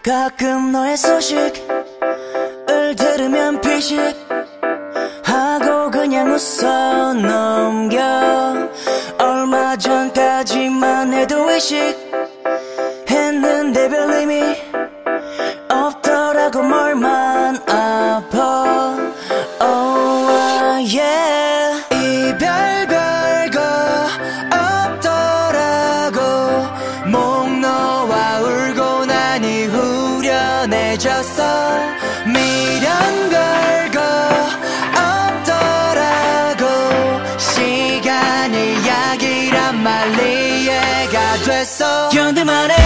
가끔 너의 소식을 들으면 피식하고 그냥 웃어 넘겨. 얼마 전까지만 해도 의식했는데 별 의미 없더라고. 뭘만 아파. Oh yeah. 이별 별거 없더라고. 목 놓아 울고 나니 후련해졌어. 미련 별거 없더라고. 시간이 약이란 말 이해가 됐어. 견딜만해.